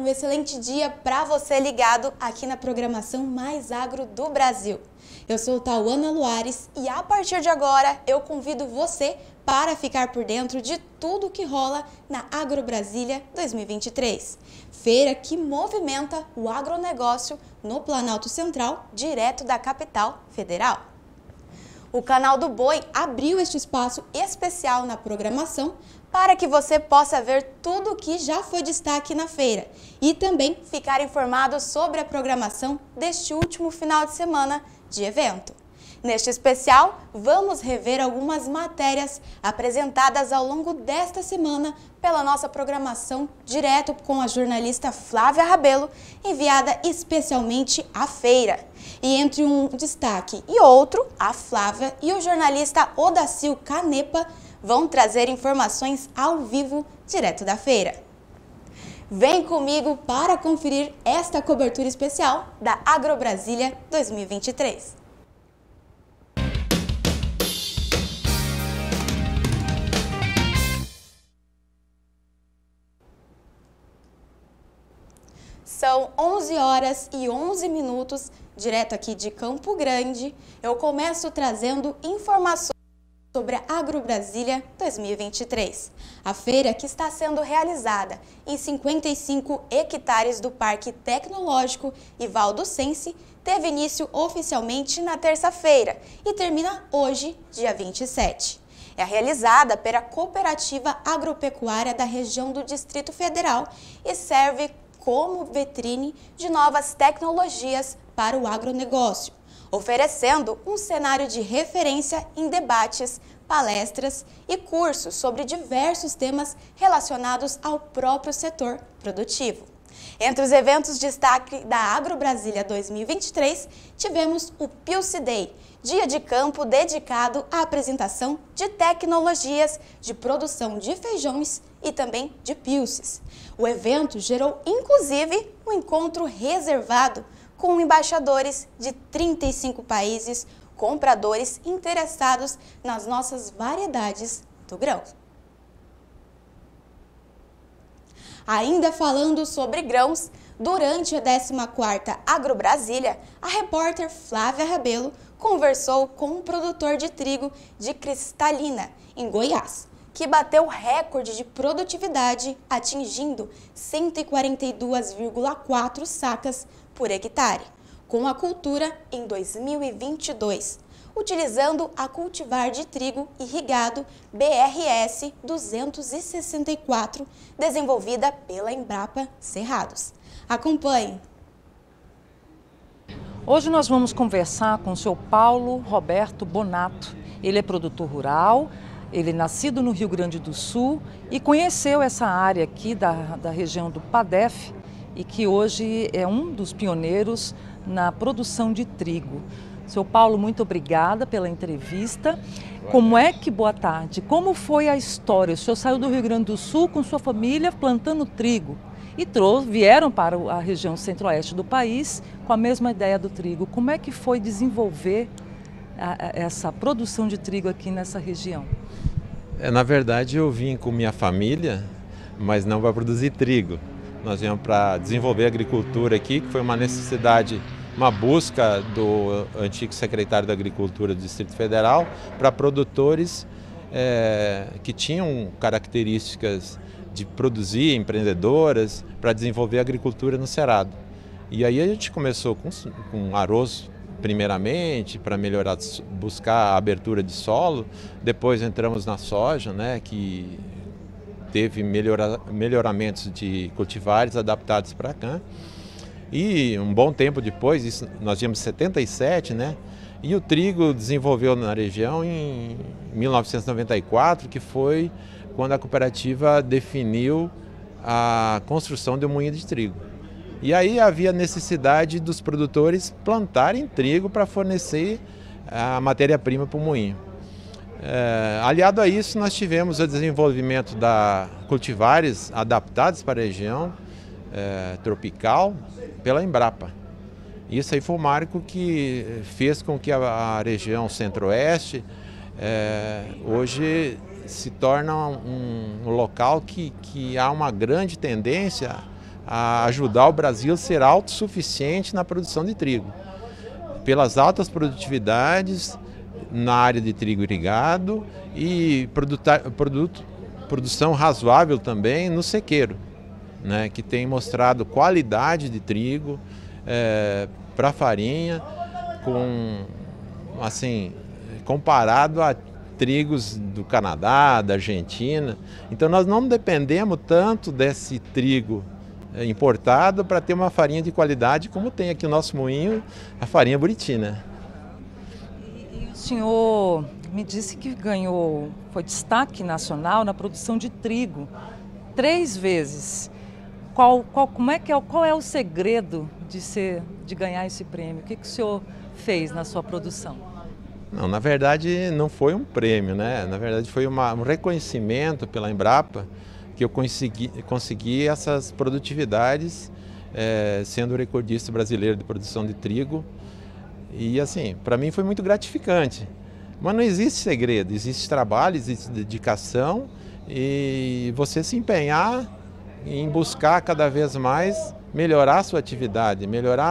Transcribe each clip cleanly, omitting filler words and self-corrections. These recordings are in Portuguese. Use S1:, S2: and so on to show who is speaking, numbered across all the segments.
S1: um excelente dia para você ligado aqui na programação Mais Agro do Brasil. Eu sou Tauana Luares e a partir de agora eu convido você para ficar por dentro de tudo que rola na Agro Brasília 2023. Feira que movimenta o agronegócio no Planalto Central, direto da capital federal. O canal do Boi abriu este espaço especial na programação para que você possa ver tudo o que já foi destaque na feira e também ficar informado sobre a programação deste último final de semana de evento. Neste especial, vamos rever algumas matérias apresentadas ao longo desta semana pela nossa programação, direto com a jornalista Flávia Rabelo, enviada especialmente à feira. E entre um destaque e outro, a Flávia e o jornalista Odacil Canepa vão trazer informações ao vivo, direto da feira. Vem comigo para conferir esta cobertura especial da Agro Brasília 2023. São 11 horas e 11 minutos, direto aqui de Campo Grande. Eu começo trazendo informações sobre a Agro Brasília 2023. A feira, que está sendo realizada em 55 hectares do Parque Tecnológico Ivaldo Sense, teve início oficialmente na terça-feira e termina hoje, dia 27. É realizada pela Cooperativa Agropecuária da região do Distrito Federal e serve como vitrine de novas tecnologias para o agronegócio, oferecendo um cenário de referência em debates, palestras e cursos sobre diversos temas relacionados ao próprio setor produtivo. Entre os eventos de destaque da Agro Brasília 2023, tivemos o Pilce Day, dia de campo dedicado à apresentação de tecnologias de produção de feijões e também de pilces. O evento gerou, inclusive, um encontro reservado com embaixadores de 35 países, compradores interessados nas nossas variedades do grão. Ainda falando sobre grãos, durante a 14ª Agro Brasília, a repórter Flávia Rabelo conversou com um produtor de trigo de Cristalina, em Goiás, que bateu recorde de produtividade, atingindo 142,4 sacas por hectare, com a cultura em 2022, utilizando a cultivar de trigo irrigado BRS 264, desenvolvida pela Embrapa Cerrados. Acompanhe!
S2: Hoje nós vamos conversar com o seu Paulo Roberto Bonato. Ele é produtor rural, ele é nascido no Rio Grande do Sul e conheceu essa área aqui da região do Padef e que hoje é um dos pioneiros na produção de trigo. Seu Paulo, muito obrigada pela entrevista. Boa tarde, como foi a história? O senhor saiu do Rio Grande do Sul com sua família plantando trigo e vieram para a região centro-oeste do país com a mesma ideia do trigo. Como é que foi desenvolver essa produção de trigo aqui nessa região?
S3: Na verdade, eu vim com minha família, mas não para produzir trigo. Nós viemos para desenvolver a agricultura aqui, que foi uma necessidade, uma busca do antigo secretário da Agricultura do Distrito Federal para produtores que tinham características de produzir, empreendedoras, para desenvolver a agricultura no Cerrado. E aí a gente começou com arroz, primeiramente, para buscar a abertura de solo. Depois entramos na soja, né, que teve melhoramentos de cultivares adaptados para cá. E um bom tempo depois, nós tínhamos 77, né? E o trigo desenvolveu na região em 1994, que foi quando a cooperativa definiu a construção de um moinho de trigo. E aí havia necessidade dos produtores plantarem trigo para fornecer a matéria-prima para o moinho. Aliado a isso, nós tivemos o desenvolvimento da cultivares adaptados para a região tropical pela Embrapa. Isso aí foi um marco que fez com que a região centro-oeste hoje se torne um local que há uma grande tendência a ajudar o Brasil a ser autossuficiente na produção de trigo, pelas altas produtividades na área de trigo irrigado e produção razoável também no sequeiro, né, que tem mostrado qualidade de trigo para farinha, comparado a trigos do Canadá, da Argentina. Então nós não dependemos tanto desse trigo importado para ter uma farinha de qualidade como tem aqui o nosso moinho, a farinha Buriti, né?
S2: E o senhor me disse que foi destaque nacional na produção de trigo 3 vezes. Qual é o segredo de ganhar esse prêmio? O que o senhor fez na sua produção?
S3: Não, na verdade não foi um prêmio, né? Na verdade foi um reconhecimento pela Embrapa que eu consegui essas produtividades, sendo o recordista brasileiro de produção de trigo. E assim, para mim foi muito gratificante. Mas não existe segredo, existe trabalho, existe dedicação e você se empenhar em buscar cada vez mais melhorar a sua atividade, melhorar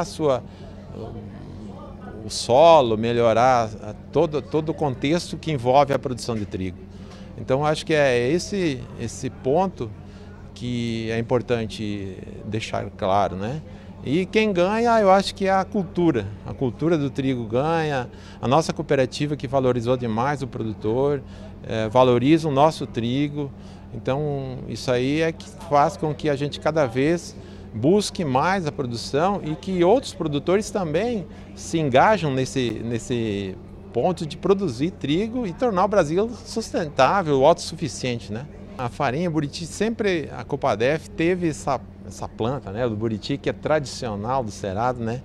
S3: o solo, melhorar todo o contexto que envolve a produção de trigo. Então acho que é esse ponto que é importante deixar claro, né? E quem ganha, eu acho que é a cultura do trigo ganha, a nossa cooperativa que valorizou demais o produtor, valoriza o nosso trigo. Então isso aí é que faz com que a gente cada vez busque mais a produção e que outros produtores também se engajam nesse ponto de produzir trigo e tornar o Brasil sustentável, autossuficiente, né? A farinha Buriti sempre, a Copadef teve essa planta, né, do Buriti, que é tradicional do Cerrado, né?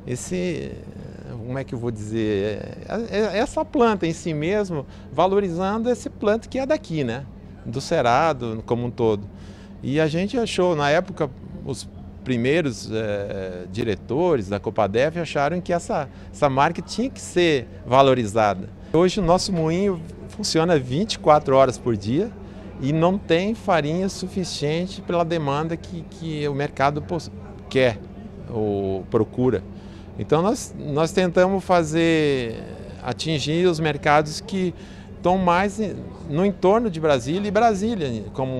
S3: Como é que eu vou dizer? Essa planta em si mesmo, valorizando esse planta que é daqui, né? Do Cerrado como um todo. E a gente achou, na época, os primeiros diretores da Copadef acharam que essa marca tinha que ser valorizada. Hoje o nosso moinho funciona 24 horas por dia e não tem farinha suficiente pela demanda que o mercado quer ou procura. Então nós tentamos atingir os mercados que estão mais no entorno de Brasília, e Brasília como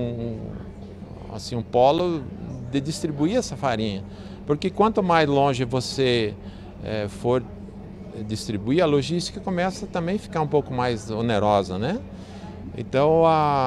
S3: um polo de distribuir essa farinha, porque quanto mais longe você for distribuir, a logística começa também a ficar um pouco mais onerosa, né? Então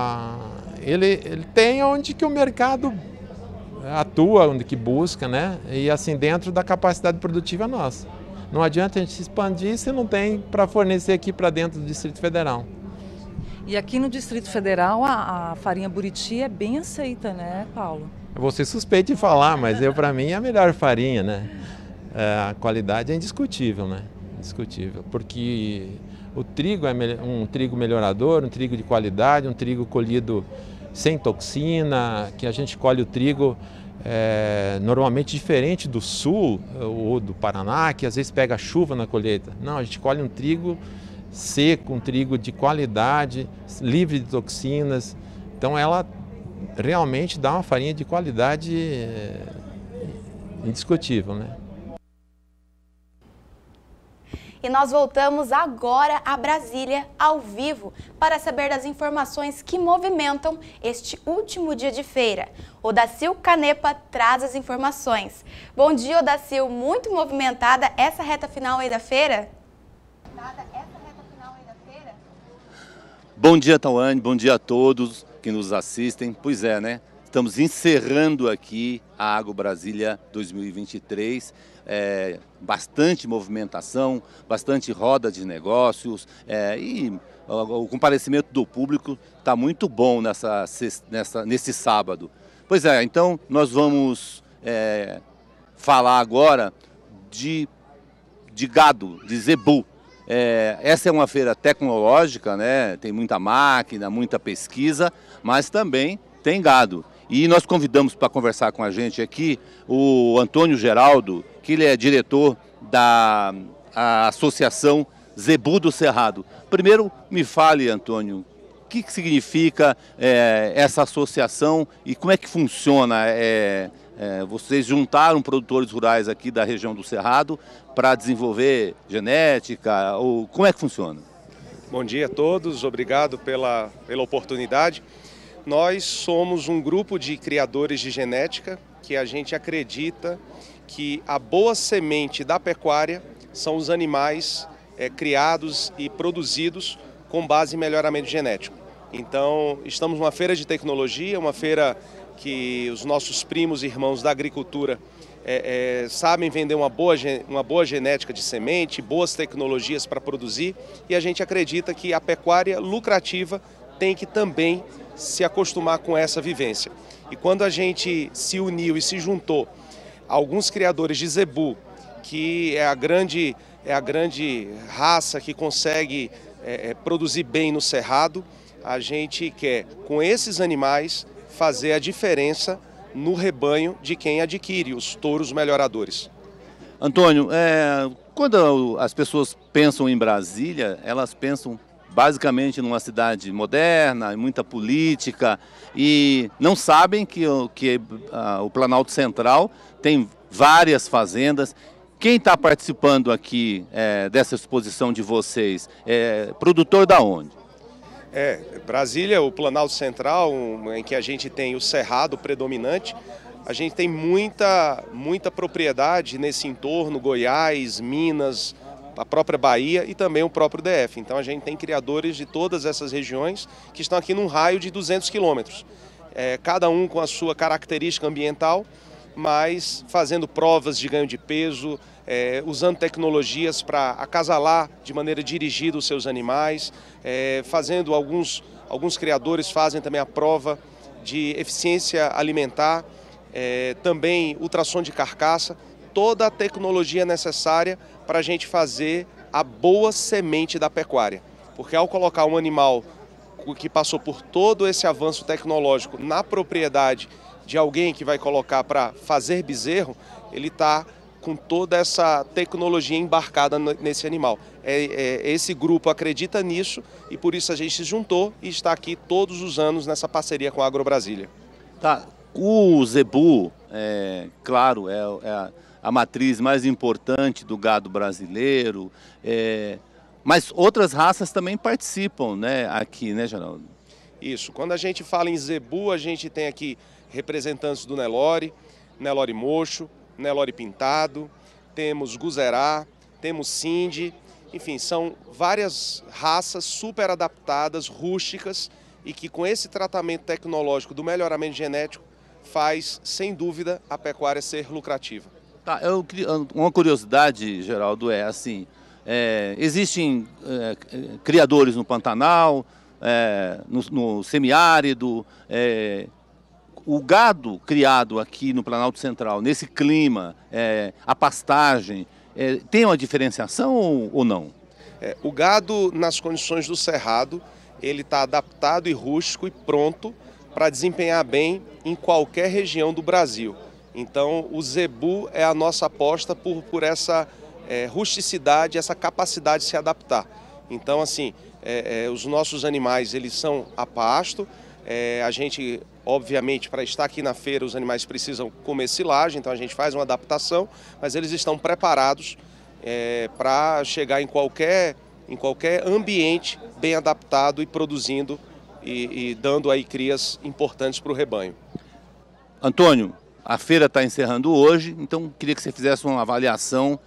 S3: ele tem onde que o mercado atua, onde que busca, né? E assim dentro da capacidade produtiva nossa. Não adianta a gente se expandir se não tem para fornecer aqui para dentro do Distrito Federal.
S2: E aqui no Distrito Federal a farinha Buriti é bem aceita, né, Paulo?
S3: Eu vou ser suspeito de falar, mas para mim é a melhor farinha, né? A qualidade é indiscutível, né? Indiscutível, porque o trigo é um trigo melhorador, um trigo de qualidade, um trigo colhido sem toxina, que a gente colhe o trigo normalmente diferente do sul ou do Paraná, que às vezes pega chuva na colheita. Não, a gente colhe um trigo seco, um trigo de qualidade, livre de toxinas. Então ela realmente dá uma farinha de qualidade indiscutível, né?
S1: E nós voltamos agora a Brasília, ao vivo, para saber das informações que movimentam este último dia de feira. Odacil Canepa traz as informações. Bom dia, Odacil. Muito movimentada essa reta final aí da feira?
S4: Bom dia, Tawane. Bom dia a todos que nos assistem. Pois é, né? Estamos encerrando aqui a Agro Brasília 2023. Bastante movimentação, bastante roda de negócios e o comparecimento do público está muito bom nesse sábado. Pois é, então nós vamos falar agora de gado, de zebu. Essa é uma feira tecnológica, né? Tem muita máquina, muita pesquisa, mas também tem gado. E nós convidamos para conversar com a gente aqui o Antônio Geraldo, que ele é diretor da Associação Zebu do Cerrado. Primeiro, me fale, Antônio, o que significa essa associação e como é que funciona Vocês juntaram produtores rurais aqui da região do Cerrado para desenvolver genética, ou como é que funciona?
S5: Bom dia a todos, obrigado pela oportunidade. Nós somos um grupo de criadores de genética que a gente acredita que a boa semente da pecuária são os animais criados e produzidos com base em melhoramento genético. Então, estamos numa feira de tecnologia, uma feira que os nossos primos e irmãos da agricultura sabem vender uma boa genética de semente, boas tecnologias para produzir, e a gente acredita que a pecuária lucrativa tem que também se acostumar com essa vivência. E quando a gente se uniu e se juntou a alguns criadores de zebu, que é a grande raça que consegue produzir bem no cerrado, a gente quer, com esses animais, fazer a diferença no rebanho de quem adquire os touros melhoradores.
S4: Antônio, quando as pessoas pensam em Brasília, elas pensam basicamente numa cidade moderna, muita política, e não sabem que o Planalto Central tem várias fazendas. Quem está participando aqui dessa exposição de vocês é produtor da onde?
S5: Brasília, o Planalto Central, em que a gente tem o cerrado predominante, a gente tem muita propriedade nesse entorno, Goiás, Minas, a própria Bahia e também o próprio DF. Então a gente tem criadores de todas essas regiões que estão aqui num raio de 200 quilômetros. Cada um com a sua característica ambiental, mas fazendo provas de ganho de peso, usando tecnologias para acasalar de maneira dirigida os seus animais, fazendo alguns criadores fazem também a prova de eficiência alimentar, também ultrassom de carcaça, toda a tecnologia necessária para a gente fazer a boa semente da pecuária. Porque ao colocar um animal que passou por todo esse avanço tecnológico na propriedade de alguém que vai colocar para fazer bezerro, ele está com toda essa tecnologia embarcada nesse animal. Esse grupo acredita nisso e por isso a gente se juntou e está aqui todos os anos nessa parceria com a AgroBrasília.
S4: Tá. O zebu, claro, é a matriz mais importante do gado brasileiro, mas outras raças também participam, né, aqui, né, Geraldo?
S5: Isso. Quando a gente fala em zebu, a gente tem aqui representantes do Nelore mocho, Nelore pintado, temos Guzerá, temos Sindi, enfim, são várias raças super adaptadas, rústicas, e que com esse tratamento tecnológico do melhoramento genético faz, sem dúvida, a pecuária ser lucrativa.
S4: Tá, uma curiosidade, Geraldo, existem criadores no Pantanal, no semiárido, o gado criado aqui no Planalto Central, nesse clima, a pastagem, tem uma diferenciação ou não?
S5: O gado, nas condições do cerrado, ele está adaptado e rústico e pronto para desempenhar bem em qualquer região do Brasil. Então, o zebu é a nossa aposta por essa rusticidade, essa capacidade de se adaptar. Então, assim, os nossos animais, eles são a pasto. A gente, obviamente, para estar aqui na feira, os animais precisam comer silagem, então a gente faz uma adaptação, mas eles estão preparados para chegar em qualquer ambiente bem adaptado e produzindo e dando aí crias importantes para o rebanho.
S4: Antônio, a feira está encerrando hoje, então queria que você fizesse uma avaliação,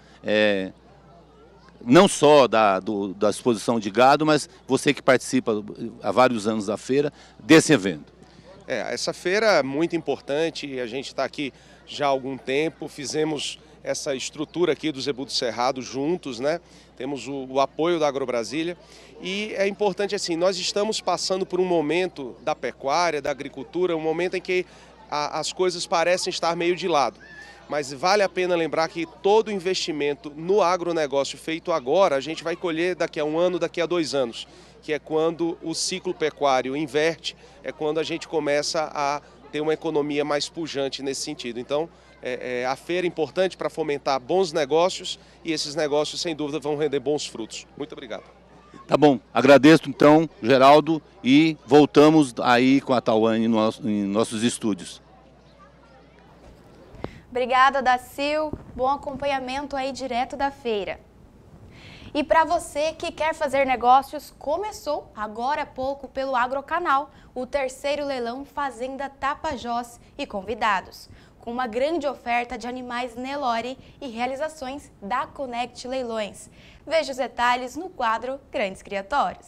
S4: não só da exposição de gado, mas você que participa há vários anos da feira, desse evento.
S5: Essa feira é muito importante, a gente está aqui já há algum tempo, fizemos essa estrutura aqui do Zebu do Cerrado juntos, né? Temos o apoio da AgroBrasília e é importante assim, nós estamos passando por um momento da pecuária, da agricultura, um momento em que as coisas parecem estar meio de lado. Mas vale a pena lembrar que todo investimento no agronegócio feito agora, a gente vai colher daqui a 1 ano, daqui a 2 anos, que é quando o ciclo pecuário inverte, é quando a gente começa a ter uma economia mais pujante nesse sentido. Então, a feira é importante para fomentar bons negócios e esses negócios, sem dúvida, vão render bons frutos. Muito obrigado.
S4: Tá bom, agradeço então, Geraldo, e voltamos aí com a Tawane em nossos estúdios.
S1: Obrigada, Dacil. Bom acompanhamento aí direto da feira. E para você que quer fazer negócios, começou agora há pouco pelo Agrocanal, o terceiro leilão Fazenda Tapajós e convidados, com uma grande oferta de animais Nelore e realizações da Connect Leilões. Veja os detalhes no quadro Grandes Criatórios.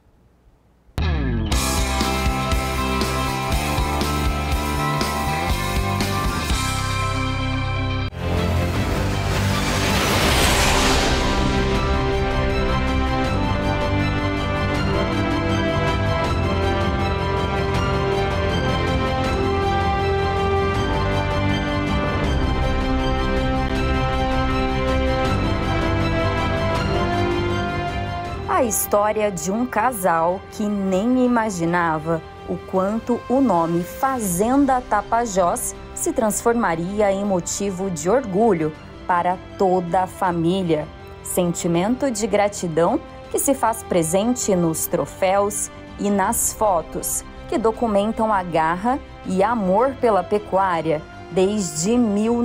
S6: A história de um casal que nem imaginava o quanto o nome Fazenda Tapajós se transformaria em motivo de orgulho para toda a família. Sentimento de gratidão que se faz presente nos troféus e nas fotos, que documentam a garra e amor pela pecuária desde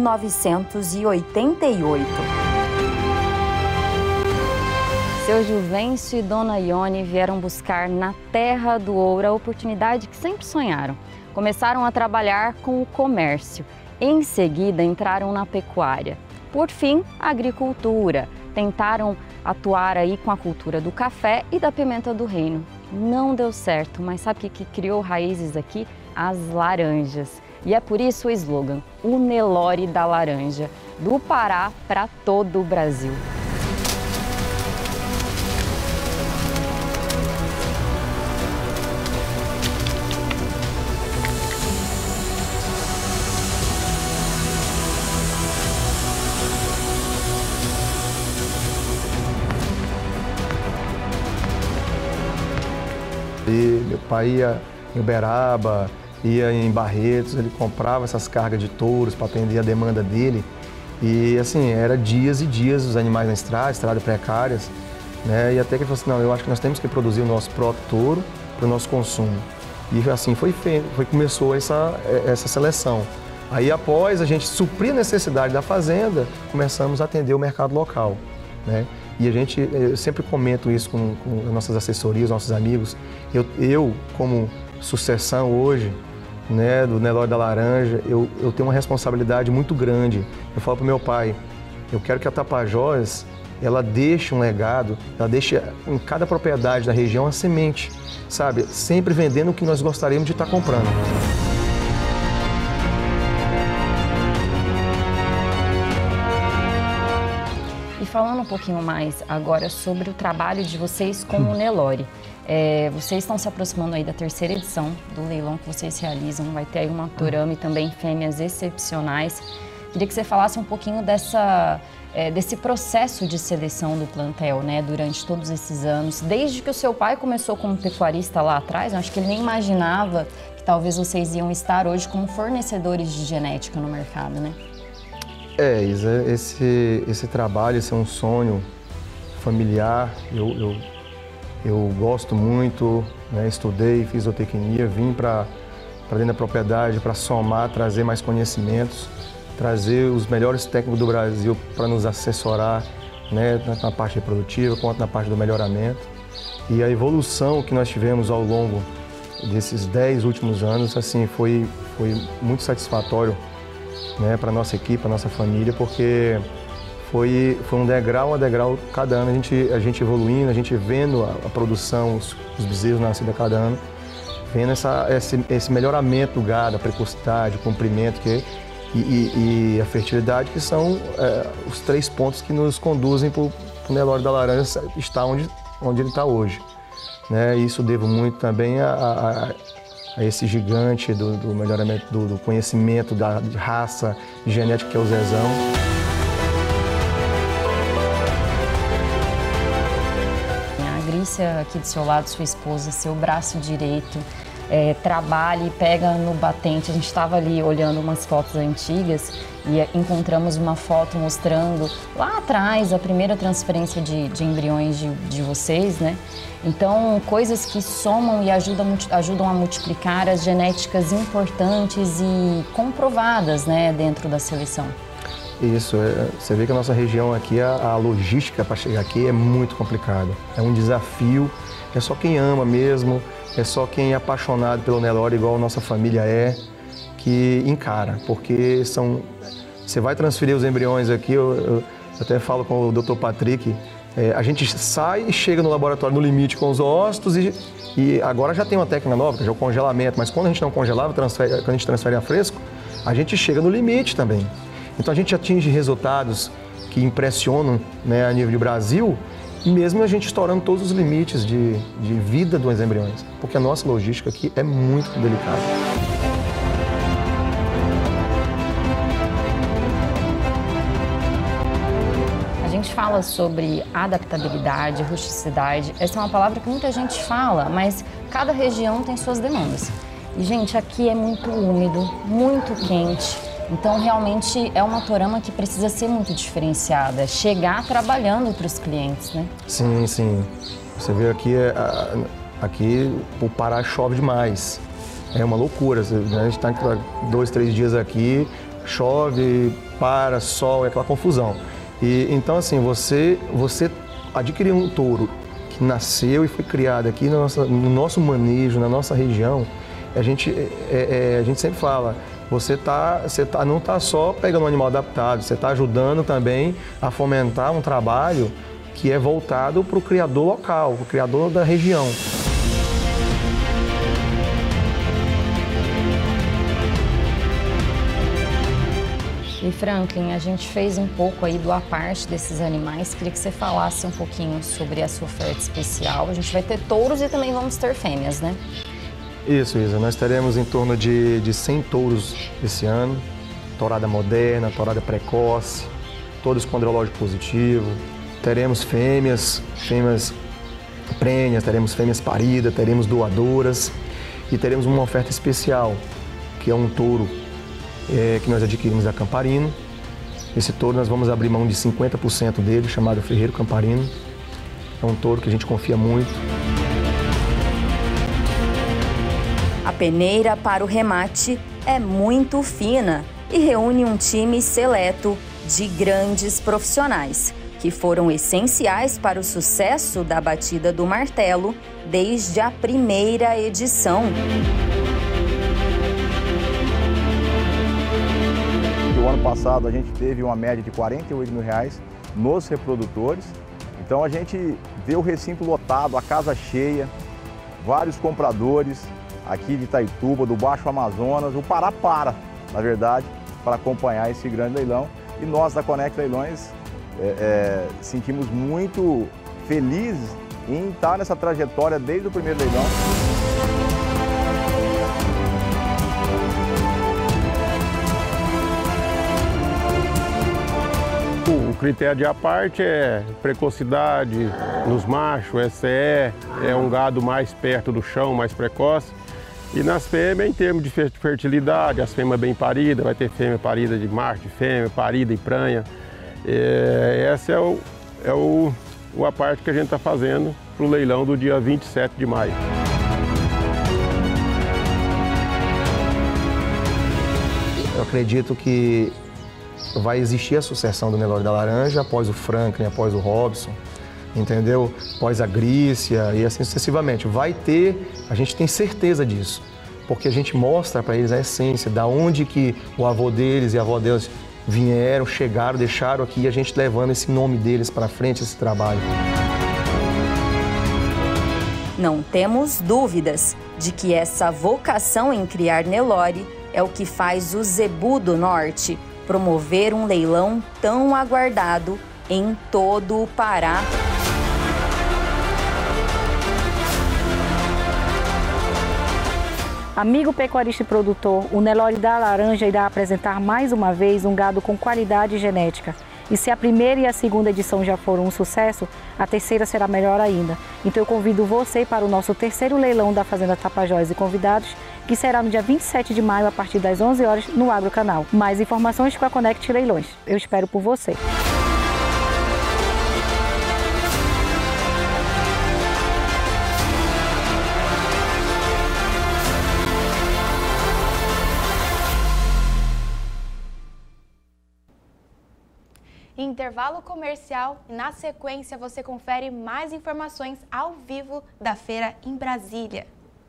S6: 1988. Seu Juvencio e Dona Ione vieram buscar na Terra do Ouro a oportunidade que sempre sonharam. Começaram a trabalhar com o comércio. Em seguida, entraram na pecuária. Por fim, a agricultura. Tentaram atuar aí com a cultura do café e da pimenta do reino. Não deu certo, mas sabe o que criou raízes aqui? As laranjas. E é por isso o slogan, o Nelore da laranja, do Pará para todo o Brasil.
S7: E meu pai ia em Uberaba, ia em Barretos, ele comprava essas cargas de touros para atender a demanda dele. E assim, era dias e dias os animais na estrada precárias, né? E até que ele falou assim, não, eu acho que nós temos que produzir o nosso próprio touro para o nosso consumo. E assim foi feito, começou essa seleção. Aí após a gente suprir a necessidade da fazenda, começamos a atender o mercado local, né? E eu sempre comento isso com as nossas assessorias, nossos amigos. Eu como sucessão hoje, né, do Nelore da Laranja, eu tenho uma responsabilidade muito grande. Eu falo para o meu pai, eu quero que a Tapajós, ela deixe um legado, ela deixe em cada propriedade da região a semente, sabe? Sempre vendendo o que nós gostaríamos de estar comprando.
S6: Falando um pouquinho mais agora sobre o trabalho de vocês com o Nelore. Vocês estão se aproximando aí da terceira edição do leilão que vocês realizam. Vai ter aí uma Torame e também fêmeas excepcionais. Queria que você falasse um pouquinho desse processo de seleção do plantel, né, durante todos esses anos. Desde que o seu pai começou como pecuarista lá atrás, eu acho que ele nem imaginava que talvez vocês iam estar hoje como fornecedores de genética no mercado, né?
S7: Isa, esse trabalho, esse é um sonho familiar. Eu gosto muito, né? Estudei, fiz zootecnia, vim para dentro da propriedade para somar, trazer mais conhecimentos, trazer os melhores técnicos do Brasil para nos assessorar, né? Tanto na parte reprodutiva quanto na parte do melhoramento. E a evolução que nós tivemos ao longo desses 10 últimos anos, assim, foi muito satisfatório, né, para a nossa equipe, para a nossa família, porque foi um degrau a degrau cada ano, a gente evoluindo, a gente vendo a produção, os bezerros nascidos a cada ano, vendo esse melhoramento do gado, a precocidade, o comprimento e a fertilidade, que são os 3 pontos que nos conduzem para o Nelore da Laranja estar onde ele está hoje, né? E isso devo muito também a esse gigante do melhoramento do conhecimento de raça, de genética, que é o Zezão.
S6: A Grícia aqui do seu lado, sua esposa, seu braço direito, trabalha e pega no batente. A gente estava ali olhando umas fotos antigas e encontramos uma foto mostrando lá atrás a primeira transferência de embriões de vocês, né? Então, coisas que somam e ajudam a multiplicar as genéticas importantes e comprovadas, né, dentro da seleção.
S7: Isso, você vê que a nossa região aqui, a logística para chegar aqui é muito complicada. É um desafio, é só quem ama mesmo, é só quem é apaixonado pelo Nelore, igual a nossa família que encara, porque você vai transferir os embriões aqui, eu até falo com o Dr. Patrick, a gente sai e chega no laboratório no limite com os ócitos e agora já tem uma técnica nova, que é o congelamento, mas quando a gente não congelava, quando a gente transfere a fresco, a gente chega no limite também. Então a gente atinge resultados que impressionam, né, a nível de Brasil, e mesmo a gente estourando todos os limites de vida dos embriões, porque a nossa logística aqui é muito delicada.
S6: A gente fala sobre adaptabilidade, rusticidade. Essa é uma palavra que muita gente fala, mas cada região tem suas demandas. E, gente, aqui é muito úmido, muito quente. Então, realmente, é uma torama que precisa ser muito diferenciada, chegar trabalhando para os clientes, né?
S7: Sim, sim. Você vê aqui o Pará chove demais. É uma loucura. A gente está 2, 3 dias aqui, chove, para, sol, é aquela confusão. E, então, assim, você adquirir um touro que nasceu e foi criado aqui no nosso manejo, na nossa região, a gente sempre fala, você não está só pegando um animal adaptado, você está ajudando também a fomentar um trabalho que é voltado para o criador local, para o criador da região.
S6: E Franklin, a gente fez um pouco aí do à parte desses animais. Queria que você falasse um pouquinho sobre a sua oferta especial. A gente vai ter touros e também vamos ter fêmeas, né?
S7: Isso, Isa. Nós teremos em torno de 100 touros esse ano. Tourada moderna, tourada precoce, todos com andrológico positivo. Teremos fêmeas prenhas, teremos fêmeas paridas, teremos doadoras. E teremos uma oferta especial, que é um touro que nós adquirimos da Camparino. Esse touro nós vamos abrir mão de 50% dele, chamado Ferreiro Camparino. É um touro que a gente confia muito.
S8: A peneira para o remate é muito fina e reúne um time seleto de grandes profissionais, que foram essenciais para o sucesso da batida do martelo desde a primeira edição.
S9: O ano passado a gente teve uma média de R$48 mil nos reprodutores, então a gente vê o recinto lotado, a casa cheia, vários compradores aqui de Itaituba, do Baixo Amazonas, o Pará na verdade, para acompanhar esse grande leilão. E nós da Conect Leilões sentimos muito felizes em estar nessa trajetória desde o primeiro leilão.
S10: O critério de à parte é precocidade nos machos, SE, é um gado mais perto do chão, mais precoce. E nas fêmeas, em termos de fertilidade, as fêmeas bem paridas, vai ter fêmea parida de macho, de fêmea, parida e pranha. Essa é a parte que a gente está fazendo para o leilão do dia 27 de maio.
S7: Eu acredito que vai existir a sucessão do Nelore da Laranja após o Franklin, após o Robson, entendeu? Após a Grícia e assim sucessivamente. Vai ter, a gente tem certeza disso, porque a gente mostra para eles a essência, da onde que o avô deles e a avó deles vieram, chegaram, deixaram aqui, e a gente levando esse nome deles para frente, esse trabalho.
S8: Não temos dúvidas de que essa vocação em criar Nelore é o que faz o Zebu do Norte promover um leilão tão aguardado em todo o Pará.
S11: Amigo pecuarista e produtor, o Nelore da Laranja irá apresentar mais uma vez um gado com qualidade genética. E se a primeira e a segunda edição já foram um sucesso, a terceira será melhor ainda. Então eu convido você para o nosso terceiro leilão da Fazenda Tapajós e convidados, que será no dia 27 de maio, a partir das 11 horas, no Agrocanal. Mais informações com a Conect Leilões. Eu espero por você.
S1: Intervalo comercial e na sequência você confere mais informações ao vivo da feira em Brasília.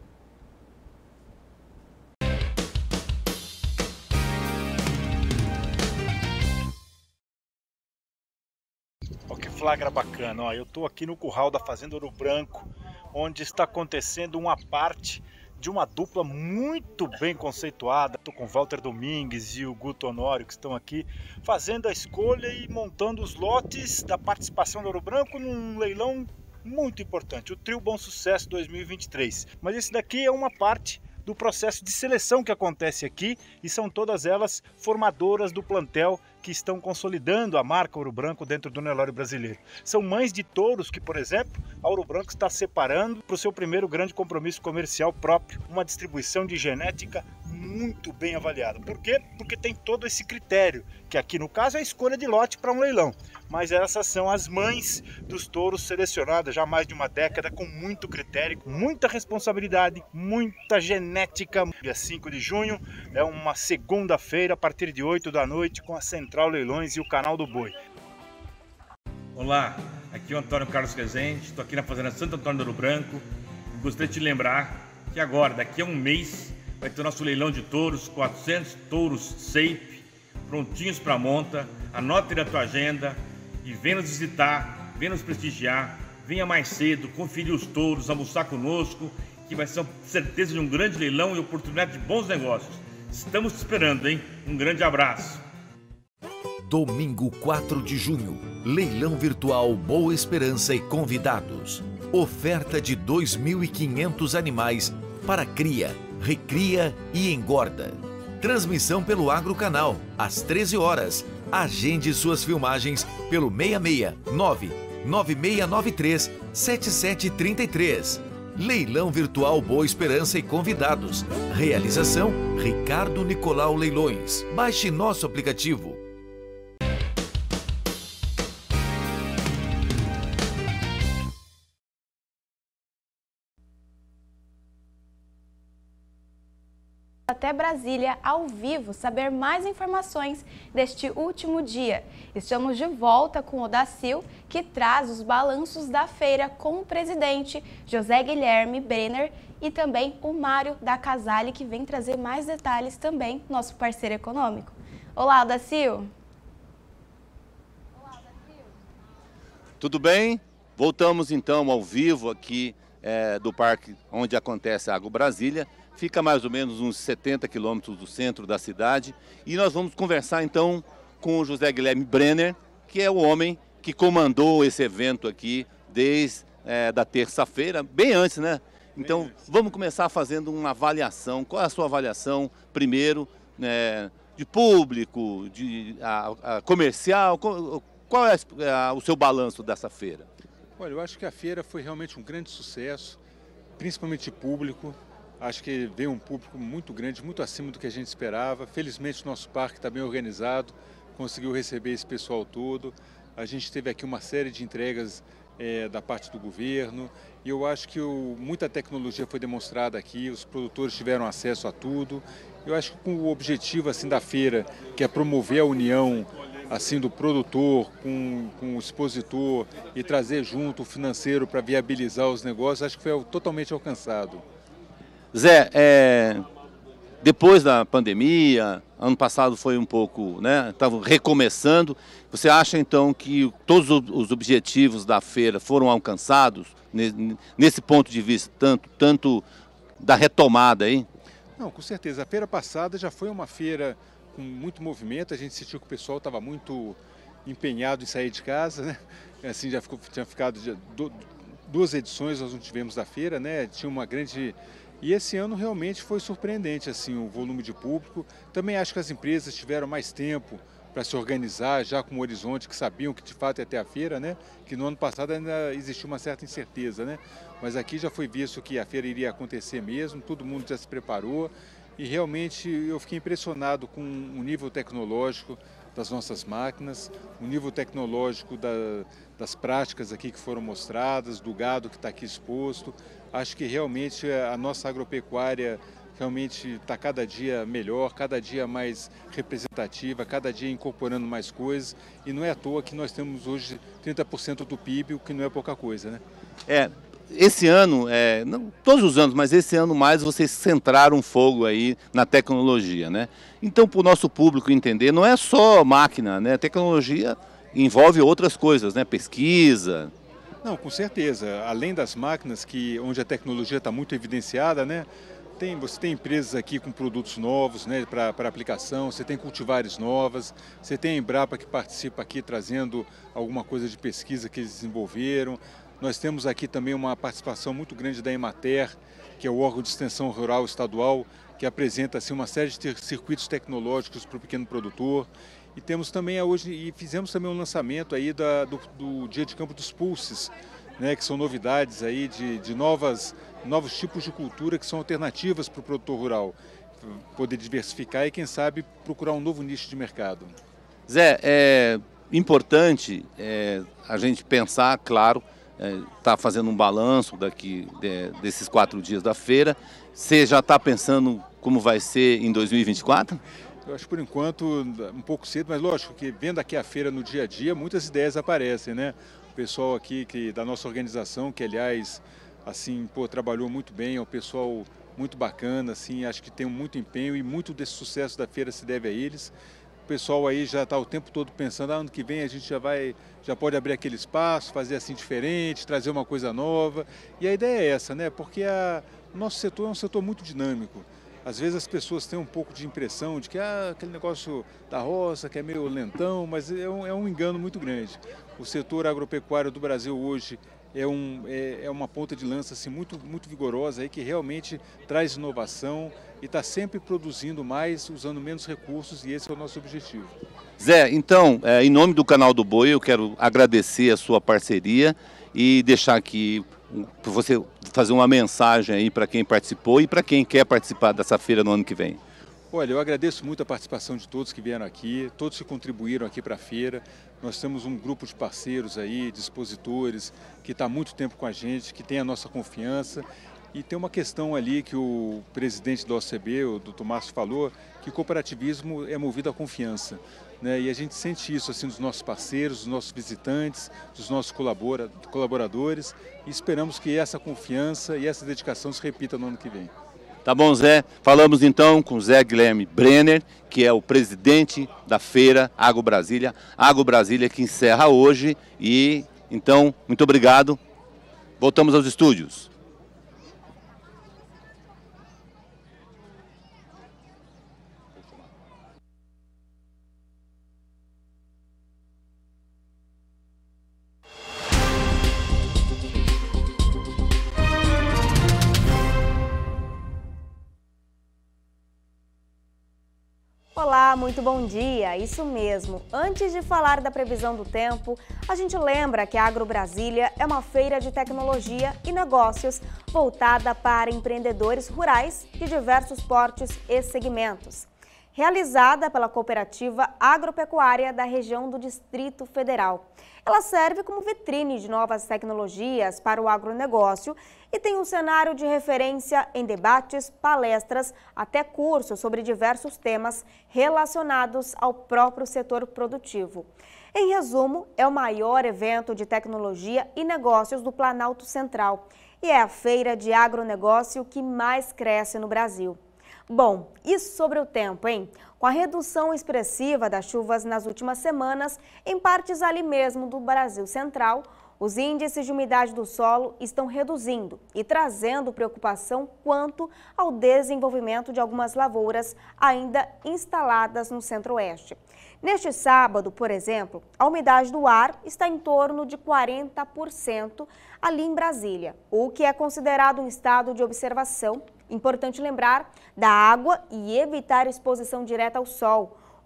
S12: Olha que flagra bacana, ó, eu estou aqui no curral da Fazenda Ouro Branco, onde está acontecendo uma parte de uma dupla muito bem conceituada. Estou com o Walter Domingues e o Guto Honório, que estão aqui fazendo a escolha e montando os lotes da participação do Ouro Branco num leilão muito importante, o Trio Bom Sucesso 2023. Mas esse daqui é uma parte do processo de seleção que acontece aqui e são todas elas formadoras do plantel que estão consolidando a marca Ouro Branco dentro do Nelore brasileiro. São mães de touros que, por exemplo, a Ouro Branco está separando para o seu primeiro grande compromisso comercial próprio, uma distribuição de genética muito bem avaliada. Por quê? Porque tem todo esse critério, que aqui no caso é a escolha de lote para um leilão. Mas essas são as mães dos touros selecionadas já há mais de uma década, com muito critério, muita responsabilidade, muita genética. Dia 5 de junho é uma segunda-feira, a partir de 8 da noite, com a Central Leilões e o Canal do Boi.
S13: Olá, aqui é o Antônio Carlos Rezende, estou aqui na Fazenda Santo Antônio do Ouro Branco. Gostaria de te lembrar que agora, daqui a um mês, vai ter o nosso leilão de touros, 400 touros SAPE, prontinhos para monta. Anote na tua agenda e venha nos visitar, venha nos prestigiar, venha mais cedo, conferir os touros, almoçar conosco, que vai ser certeza de um grande leilão e oportunidade de bons negócios. Estamos te esperando, hein? Um grande abraço.
S14: Domingo 4 de junho, leilão virtual Boa Esperança e convidados. Oferta de 2.500 animais para cria, recria e engorda. Transmissão pelo Agrocanal, às 13 horas. Agende suas filmagens pelo 669-9693-7733. Leilão virtual Boa Esperança e convidados. Realização Ricardo Nicolau Leilões. Baixe nosso aplicativo.
S1: Até Brasília, ao vivo, saber mais informações deste último dia. Estamos de volta com o Odacil, que traz os balanços da feira com o presidente José Guilherme Brenner e também o Mário da Casale, que vem trazer mais detalhes também, nosso parceiro econômico. Olá, Odacil!
S4: Tudo bem? Voltamos então ao vivo aqui do parque onde acontece a Agro Brasília. Fica mais ou menos uns 70 quilômetros do centro da cidade. E nós vamos conversar então com o José Guilherme Brenner, que é o homem que comandou esse evento aqui desde da terça-feira, bem antes, né? Então vamos começar fazendo uma avaliação. Qual é a sua avaliação, primeiro, de público, de comercial? Qual é o seu balanço dessa feira?
S15: Olha, eu acho que a feira foi realmente um grande sucesso, principalmente de público. Acho que veio um público muito grande, muito acima do que a gente esperava. Felizmente, o nosso parque está bem organizado, conseguiu receber esse pessoal todo. A gente teve aqui uma série de entregas da parte do governo. E eu acho que muita tecnologia foi demonstrada aqui, os produtores tiveram acesso a tudo. Eu acho que com o objetivo assim, da feira, que é promover a união assim, do produtor com o expositor e trazer junto o financeiro para viabilizar os negócios, acho que foi totalmente alcançado.
S4: Zé, depois da pandemia, ano passado foi um pouco, né, estava recomeçando, você acha então que todos os objetivos da feira foram alcançados nesse ponto de vista, tanto da retomada aí?
S15: Não, com certeza. A feira passada já foi uma feira com muito movimento, a gente sentiu que o pessoal estava muito empenhado em sair de casa, né? Assim, tinha ficado 2 edições nós não tivemos da feira, né? Tinha uma grande... E esse ano realmente foi surpreendente assim, o volume de público. Também acho que as empresas tiveram mais tempo para se organizar já com um horizonte, que sabiam que de fato ia ter a feira, né? Que no ano passado ainda existiu uma certa incerteza, né? Mas aqui já foi visto que a feira iria acontecer mesmo, todo mundo já se preparou e realmente eu fiquei impressionado com o nível tecnológico das nossas máquinas, o nível tecnológico das práticas aqui que foram mostradas, do gado que está aqui exposto. Acho que realmente a nossa agropecuária realmente está cada dia melhor, cada dia mais representativa, cada dia incorporando mais coisas. E não é à toa que nós temos hoje 30% do PIB, o que não é pouca coisa, né?
S4: Esse ano, não todos os anos, mas esse ano mais, vocês centraram fogo aí na tecnologia, né? Então, para o nosso público entender, não é só máquina, né? A tecnologia envolve outras coisas, né? Pesquisa.
S15: Não, com certeza. Além das máquinas, onde a tecnologia está muito evidenciada, né? Você tem empresas aqui com produtos novos, né, para aplicação, você tem cultivares novas, você tem a Embrapa que participa aqui trazendo alguma coisa de pesquisa que eles desenvolveram. Nós temos aqui também uma participação muito grande da Emater, que é o órgão de extensão rural estadual, que apresenta assim, uma série de circuitos tecnológicos para o pequeno produtor. E temos também hoje, e fizemos também um lançamento aí do Dia de Campo dos Pulses, né, que são novidades aí de novos tipos de cultura que são alternativas para o produtor rural poder diversificar e, quem sabe, procurar um novo nicho de mercado.
S4: Zé, é importante a gente pensar, claro, está fazendo um balanço desses 4 dias da feira. Você já está pensando como vai ser em 2024?
S15: Eu acho, por enquanto, um pouco cedo, mas lógico que vendo aqui a feira no dia a dia, muitas ideias aparecem, né? O pessoal aqui da nossa organização, que aliás, assim, trabalhou muito bem, é um pessoal muito bacana, assim, acho que tem muito empenho e muito desse sucesso da feira se deve a eles. O pessoal aí já está o tempo todo pensando, ano que vem a gente já pode abrir aquele espaço, fazer assim diferente, trazer uma coisa nova. E a ideia é essa, né? Porque o nosso setor é um setor muito dinâmico. Às vezes as pessoas têm um pouco de impressão de que aquele negócio da roça, que é meio lentão, mas é um engano muito grande. O setor agropecuário do Brasil hoje é uma ponta de lança assim, muito, muito vigorosa, aí, que realmente traz inovação e está sempre produzindo mais, usando menos recursos, e esse é o nosso objetivo.
S4: Zé, então, em nome do Canal do Boi, eu quero agradecer a sua parceria e deixar aqui para você fazer uma mensagem aí para quem participou e para quem quer participar dessa feira no ano que vem.
S15: Olha, eu agradeço muito a participação de todos que vieram aqui, todos que contribuíram aqui para a feira. Nós temos um grupo de parceiros aí, de expositores, que está há muito tempo com a gente, que tem a nossa confiança. E tem uma questão ali que o presidente da OCB, o Dr. Márcio, falou, que o cooperativismo é movido à confiança, né? E a gente sente isso assim, dos nossos parceiros, dos nossos visitantes, dos nossos colaboradores, e esperamos que essa confiança e essa dedicação se repita no ano que vem.
S4: Tá bom, Zé? Falamos então com Zé Guilherme Brenner, que é o presidente da feira Agro Brasília que encerra hoje. E então, muito obrigado. Voltamos aos estúdios.
S16: Olá, muito bom dia, isso mesmo. Antes de falar da previsão do tempo, a gente lembra que a Agro Brasília é uma feira de tecnologia e negócios voltada para empreendedores rurais de diversos portes e segmentos. Realizada pela Cooperativa Agropecuária da região do Distrito Federal. Ela serve como vitrine de novas tecnologias para o agronegócio e tem um cenário de referência em debates, palestras, até cursos sobre diversos temas relacionados ao próprio setor produtivo. Em resumo, é o maior evento de tecnologia e negócios do Planalto Central e é a feira de agronegócio que mais cresce no Brasil. Bom, e sobre o tempo, hein? Com a redução expressiva das chuvas nas últimas semanas, em partes ali mesmo do Brasil Central, os índices de umidade do solo estão reduzindo e trazendo preocupação quanto ao desenvolvimento de algumas lavouras ainda instaladas no Centro-Oeste. Neste sábado, por exemplo, a umidade do ar está em torno de 40% ali em Brasília, o que é considerado um estado de observação. Importante lembrar da água e evitar exposição direta ao sol,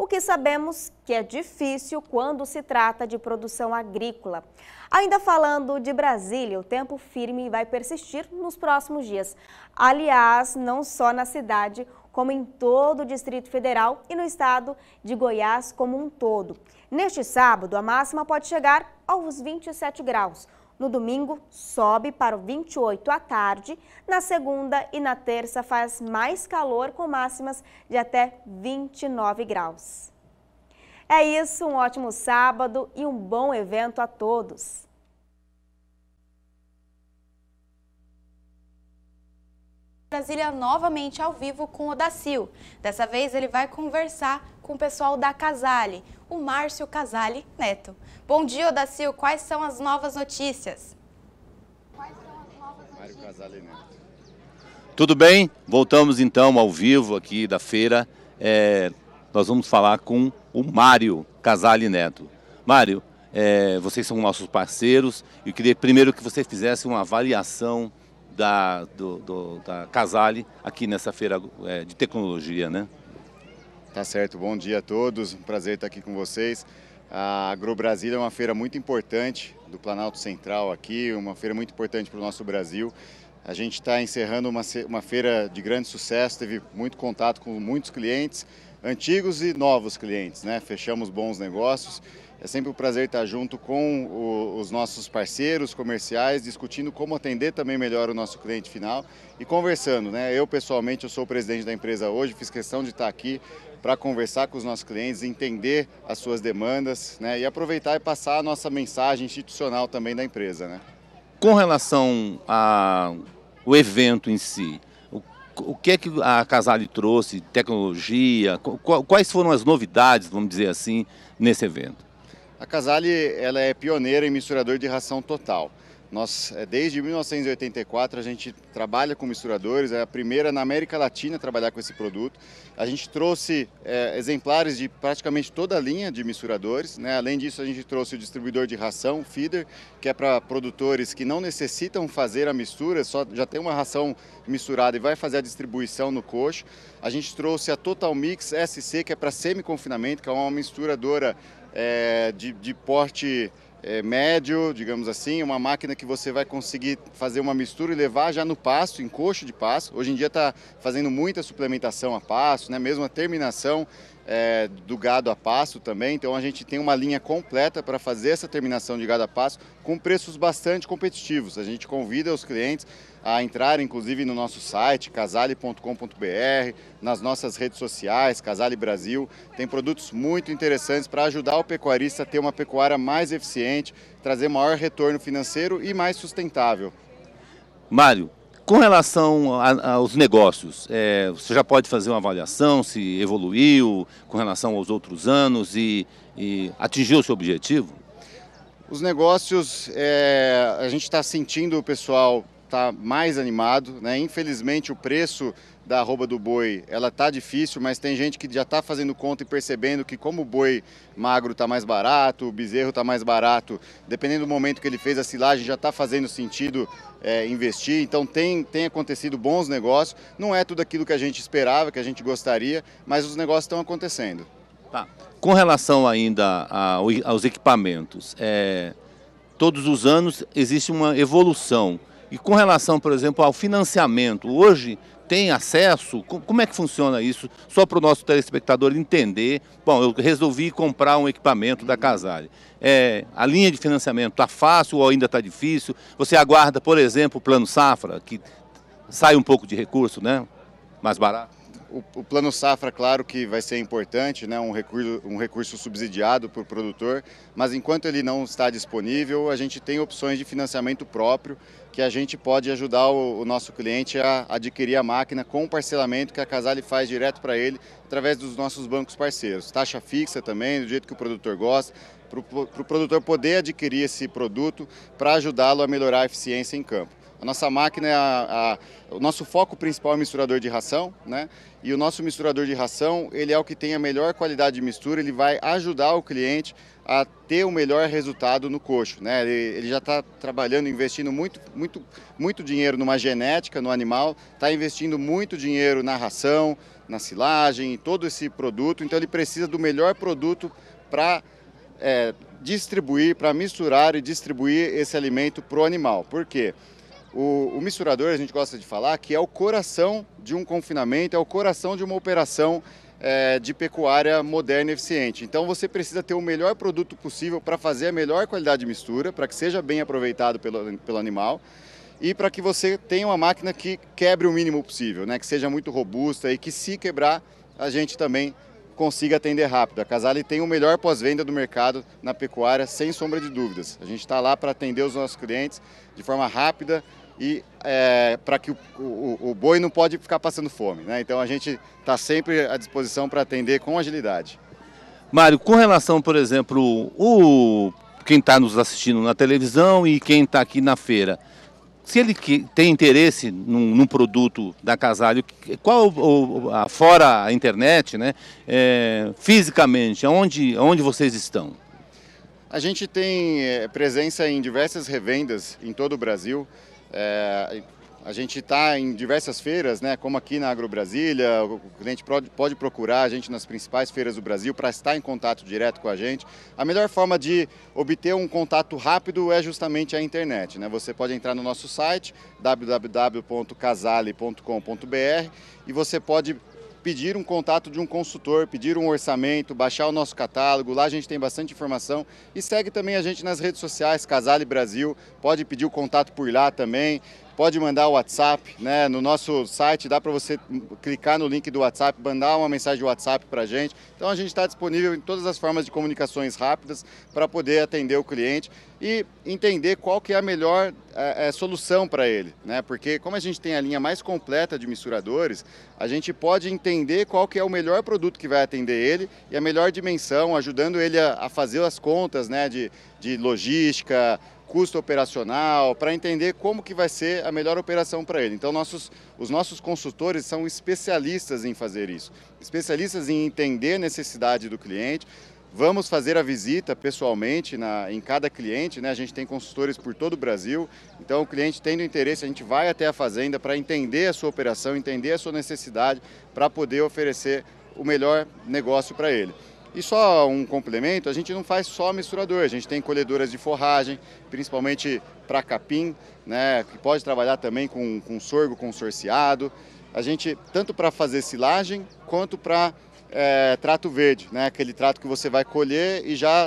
S16: o que sabemos que é difícil quando se trata de produção agrícola. Ainda falando de Brasília, o tempo firme vai persistir nos próximos dias. Aliás, não só na cidade, como em todo o Distrito Federal e no estado de Goiás como um todo. Neste sábado, a máxima pode chegar aos 27 graus. No domingo, sobe para 28 à tarde. Na segunda e na terça faz mais calor, com máximas de até 29 graus. É isso, um ótimo sábado e um bom evento a todos.
S1: Brasília novamente ao vivo com o Dacil. Dessa vez ele vai conversar com o pessoal da Casale, o Márcio Casale Neto. Bom dia, Odacil. Quais são as novas notícias?
S17: Mário Casale Neto.
S4: Tudo bem? Voltamos então ao vivo aqui da feira. Nós vamos falar com o Mário Casale Neto. Mário, vocês são nossos parceiros. Eu queria primeiro que você fizesse uma avaliação da Casale aqui nessa feira de tecnologia, né?
S17: Tá certo, bom dia a todos, um prazer estar aqui com vocês. A AgroBrasília é uma feira muito importante do Planalto Central aqui, uma feira muito importante para o nosso Brasil. A gente está encerrando uma feira de grande sucesso, teve muito contato com muitos clientes, antigos e novos clientes, né? Fechamos bons negócios. É sempre um prazer estar junto com os nossos parceiros comerciais, discutindo como atender também melhor o nosso cliente final e conversando, né? Eu, pessoalmente, eu sou o presidente da empresa hoje, fiz questão de estar aqui para conversar com os nossos clientes, entender as suas demandas, né? E aproveitar e passar a nossa mensagem institucional também da empresa, né?
S4: Com relação ao evento em si, o que é que a Casale trouxe, tecnologia, quais foram as novidades, vamos dizer assim, nesse evento?
S17: A Casale, ela é pioneira em misturador de ração total. Nós, desde 1984, a gente trabalha com misturadores, é a primeira na América Latina a trabalhar com esse produto. A gente trouxe exemplares de praticamente toda a linha de misturadores, né? Além disso, a gente trouxe o distribuidor de ração, o feeder, que é para produtores que não necessitam fazer a mistura, só já tem uma ração misturada e vai fazer a distribuição no coxo. A gente trouxe a Total Mix SC, que é para semi-confinamento, que é uma misturadora de porte médio, digamos assim, uma máquina que você vai conseguir fazer uma mistura e levar já no pasto, em coxo de pasto. Hoje em dia está fazendo muita suplementação a pasto, né? Mesmo a terminação do gado a pasto também. Então a gente tem uma linha completa para fazer essa terminação de gado a pasto com preços bastante competitivos. A gente convida os clientes a entrar, inclusive, no nosso site, casale.com.br, nas nossas redes sociais, Casale Brasil. Tem produtos muito interessantes para ajudar o pecuarista a ter uma pecuária mais eficiente, trazer maior retorno financeiro e mais sustentável.
S4: Mário, com relação aos negócios, você já pode fazer uma avaliação se evoluiu com relação aos outros anos e atingiu o seu objetivo?
S17: Os negócios, a gente está sentindo o pessoal está mais animado, né? Infelizmente o preço da arroba do boi, ela tá difícil, mas tem gente que já está fazendo conta e percebendo que como o boi magro está mais barato, o bezerro está mais barato, dependendo do momento que ele fez a silagem, já está fazendo sentido investir. Então tem acontecido bons negócios, não é tudo aquilo que a gente esperava, que a gente gostaria, mas os negócios estão acontecendo.
S4: Tá. Com relação ainda aos equipamentos, todos os anos existe uma evolução. E com relação, por exemplo, ao financiamento, hoje tem acesso? Como é que funciona isso? Só para o nosso telespectador entender. Bom, eu resolvi comprar um equipamento da Casale. A linha de financiamento está fácil ou ainda está difícil? Você aguarda, por exemplo, o Plano Safra, que sai um pouco de recurso, né? Mais barato?
S17: O Plano Safra, claro que vai ser importante, né? Um recurso subsidiado por produtor, mas enquanto ele não está disponível, a gente tem opções de financiamento próprio, que a gente pode ajudar o nosso cliente a adquirir a máquina com o parcelamento que a Casale faz direto para ele, através dos nossos bancos parceiros. Taxa fixa também, do jeito que o produtor gosta, para o produtor poder adquirir esse produto para ajudá-lo a melhorar a eficiência em campo. A nossa máquina, o nosso foco principal é o misturador de ração, né? E o nosso misturador de ração, ele é o que tem a melhor qualidade de mistura, ele vai ajudar o cliente a ter o melhor resultado no coxo, né? Ele já está trabalhando, investindo muito dinheiro numa genética, no animal, está investindo muito dinheiro na ração, na silagem, em todo esse produto, então ele precisa do melhor produto para distribuir, para misturar e distribuir esse alimento para o animal. Por quê? O misturador, a gente gosta de falar, que é o coração de um confinamento, é o coração de uma operação de pecuária moderna e eficiente. Então você precisa ter o melhor produto possível para fazer a melhor qualidade de mistura, para que seja bem aproveitado pelo animal e para que você tenha uma máquina que quebre o mínimo possível, né? Que seja muito robusta e que, se quebrar, a gente também consiga atender rápido. A Casale tem o melhor pós-venda do mercado na pecuária, sem sombra de dúvidas. A gente está lá para atender os nossos clientes de forma rápida e para que o boi não pode ficar passando fome, né? Então a gente está sempre à disposição para atender com agilidade.
S4: Mário, com relação, por exemplo, quem está nos assistindo na televisão e quem está aqui na feira, se ele tem interesse num produto da Casale, fora a internet, né, fisicamente, onde vocês estão?
S17: A gente tem presença em diversas revendas em todo o Brasil. A gente está em diversas feiras, né, como aqui na AgroBrasília. O cliente pode procurar a gente nas principais feiras do Brasil para estar em contato direto com a gente. A melhor forma de obter um contato rápido é justamente a internet, né? Você pode entrar no nosso site www.casale.com.br e você pode pedir um contato de um consultor, pedir um orçamento, baixar o nosso catálogo. Lá a gente tem bastante informação e segue também a gente nas redes sociais, Casale Brasil. Pode pedir o contato por lá também. Pode mandar o WhatsApp, né? No nosso site dá para você clicar no link do WhatsApp, mandar uma mensagem de WhatsApp para a gente. Então a gente está disponível em todas as formas de comunicações rápidas para poder atender o cliente e entender qual que é a melhor solução para ele, né? Porque como a gente tem a linha mais completa de misturadores, a gente pode entender qual que é o melhor produto que vai atender ele e a melhor dimensão, ajudando ele a fazer as contas, né, de logística, custo operacional, para entender como que vai ser a melhor operação para ele. Então os nossos consultores são especialistas em fazer isso, especialistas em entender a necessidade do cliente. Vamos fazer a visita pessoalmente em cada cliente, né? A gente tem consultores por todo o Brasil, então o cliente tendo interesse, a gente vai até a fazenda para entender a sua operação, entender a sua necessidade, para poder oferecer o melhor negócio para ele. E só um complemento, a gente não faz só misturador, a gente tem colhedoras de forragem, principalmente para capim, né, que pode trabalhar também com sorgo consorciado. A gente, tanto para fazer silagem, quanto para trato verde, né, aquele trato que você vai colher e já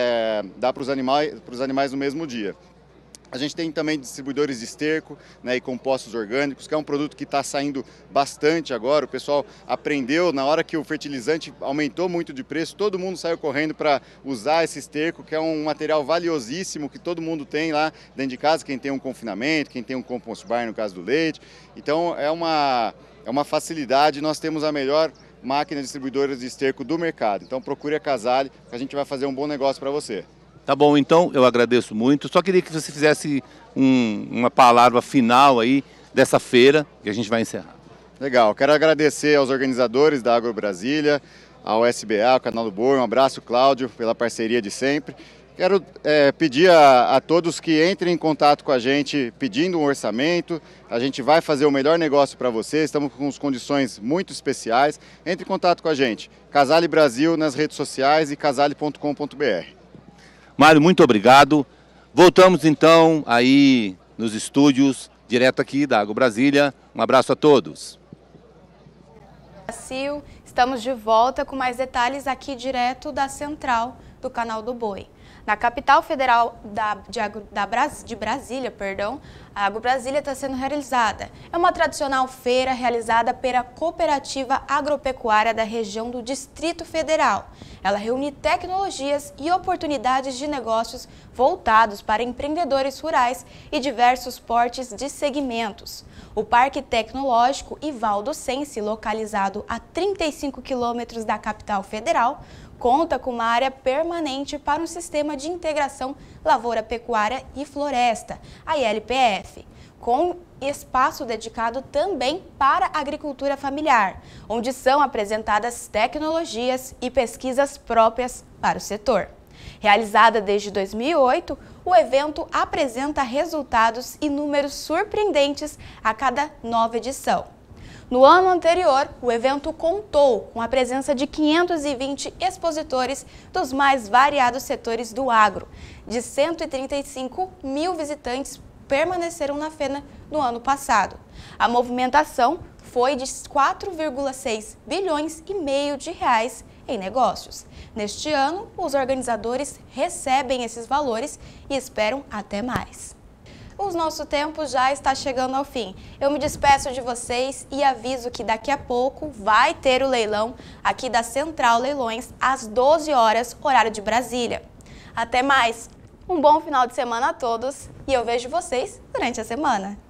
S17: dá para os animais no mesmo dia. A gente tem também distribuidores de esterco, né, e compostos orgânicos, que é um produto que está saindo bastante agora. O pessoal aprendeu, na hora que o fertilizante aumentou muito de preço, todo mundo saiu correndo para usar esse esterco, que é um material valiosíssimo que todo mundo tem lá dentro de casa, quem tem um confinamento, quem tem um compost bar no caso do leite. Então é uma facilidade, nós temos a melhor máquina distribuidora de esterco do mercado. Então procure a Casale, que a gente vai fazer um bom negócio para você.
S4: Tá bom, então eu agradeço muito. Só queria que você fizesse uma palavra final aí dessa feira que a gente vai encerrar.
S17: Legal, quero agradecer aos organizadores da AgroBrasília, ao SBA, ao Canal do Boi. Um abraço, Cláudio, pela parceria de sempre. Quero pedir a todos que entrem em contato com a gente pedindo um orçamento. A gente vai fazer o melhor negócio para vocês, estamos com condições muito especiais. Entre em contato com a gente, Casale Brasil nas redes sociais e casale.com.br.
S4: Mário, muito obrigado. Voltamos então aí nos estúdios, direto aqui da AgroBrasília. Um abraço a todos.
S1: Estamos de volta com mais detalhes aqui direto da central do Canal do Boi. Na capital federal de Brasília, a AgroBrasília está sendo realizada. É uma tradicional feira realizada pela Cooperativa Agropecuária da região do Distrito Federal. Ela reúne tecnologias e oportunidades de negócios voltados para empreendedores rurais e diversos portes de segmentos. O Parque Tecnológico Ivaldo Sense, localizado a 35 quilômetros da capital federal, conta com uma área permanente para um sistema de integração lavoura-pecuária e floresta, a ILPF. com espaço dedicado também para a agricultura familiar, onde são apresentadas tecnologias e pesquisas próprias para o setor. Realizada desde 2008, o evento apresenta resultados e números surpreendentes a cada nova edição. No ano anterior, o evento contou com a presença de 520 expositores dos mais variados setores do agro. De 135 mil visitantes permaneceram na feira no ano passado. A movimentação foi de 4,6 bilhões e meio de reais em negócios. Neste ano, os organizadores recebem esses valores e esperam até mais. O nosso tempo já está chegando ao fim. Eu me despeço de vocês e aviso que daqui a pouco vai ter o leilão aqui da Central Leilões às 12 horas, horário de Brasília. Até mais! Um bom final de semana a todos e eu vejo vocês durante a semana.